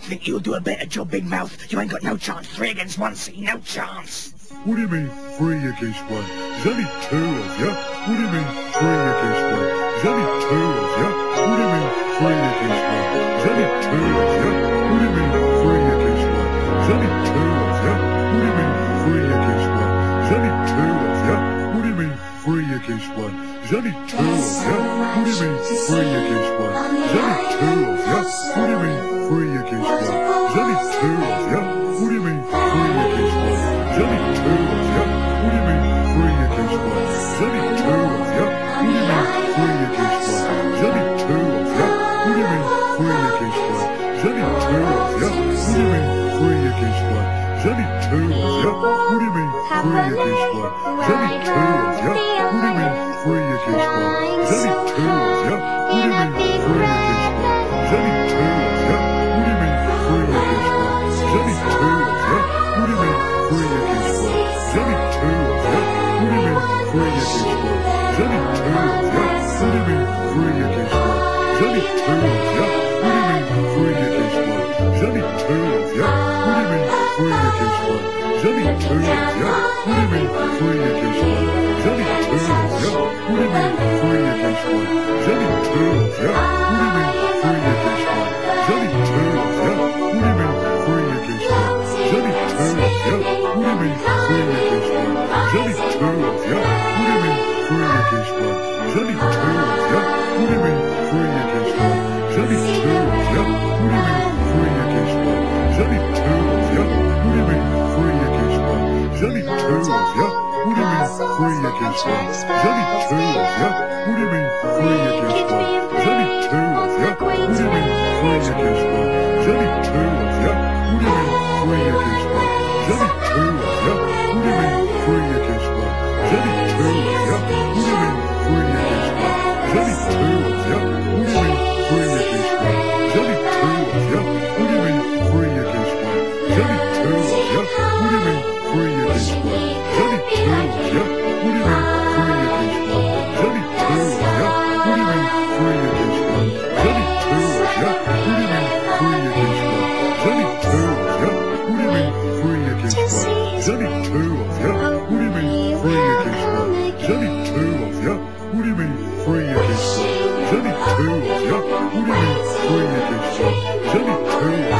Think you'll do a better job, Big Mouth? You ain't got no chance. 3 against 1, see? No chance. What do you mean 3 against 1? There's only 2 of you. What do you mean 3 against 1? There's only 2 of you. What do you mean 3 against 1? There's only 2 of you. What do you mean 3 against 1? There's only 2 of you. What do you mean 3 against 1? There's only 2 of you. What do you mean 3 against 1? There's only 2 of you. What do you mean 3 against 1? There's only 2 of you. What do you mean 3 against 1? There's only 2 of you. What do you mean 3 against 1? There's only 2 of you. What do you mean 3 against 1? There's only 2 of you. What do you mean 3 against 1? There's only 2 of you. What do you mean 3 against 1? There's only 2 of you. What do you mean 3 against 1? There's only 2 of you. What do you mean 3 against 1? There's only 2 of you. What do you mean 3 against 1? There's only 2 of you. What do you mean 3 against 1? There's only 2 of you. What do you mean 3 against 1? There's only 2 of you. What do you mean 3 against 1? There's only 2 of you. What do you mean 3 against 1? There's only 2 of you. What do you mean 3 against 1? There's only 2 of you. What do you mean 3 against 1? There's only 2 of you. What do you mean 3 against 1? There's only 2 of you. What do you mean 3 against 1? There's only 2 of you. What do you mean 3 against 1? There's only 2 of you. What do you mean 3 against 1? There's only 2 of you. What do you mean 3 against 1? There's only 2 of you. What do you mean 3 against 1? There's only 2 of you. What do you mean 3 against 1? There's only 2 of you. What do you mean 3 against 1? There's only 2 of you. What do you mean 3 against 1? There's only 2 of you. What do you mean 3 against 1? There's only 2 of you. What do you mean 3 against 1? There's only 2 of you. What do you mean 3 against 1? There's only 2 of you. What do you mean 3 against 1? There's only 2 of you. What do you mean 3 against 1? There's only 2 of you. What do you mean 3 against 1? There's only 2 of you. What do you mean 3 against 1? There's only 2 of you. What do you mean 3 against 1? There's only 2 of you. What do you mean 3 against 1? There's only 2 of you. What do you mean 3 against 1? There's only 2 of you. What do you mean 3 against 1? There's only 2 of you. What do you mean 3 against 1? There's only 2 of you. What do you mean 3 against 1? There's only 2 of you. What do you mean 3 against 1? There's only 2 of you. What do you mean 3 against 1? There's only 2 of you. What do you mean 3 against 1? There's only 2 of you. What do you mean 3 against 1? There's only 2 of you. What do you mean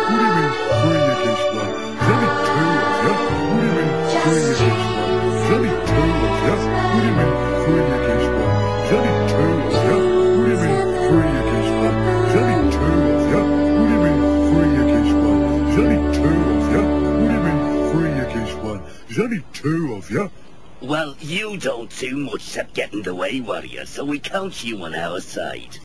3 against 1? There's only 2 of you. What do you mean 3 against 1? There's only 2 of you. What do you mean 3 against 1? There's only 2 of you. What do you mean 3 against 1? There's only 2 of you. What do you mean 3 against 1? There's only 2 of you. What do you mean 3 against 1? There's only 2 of you. Well, you don't do much except get in the way, warrior, so we count you on our side.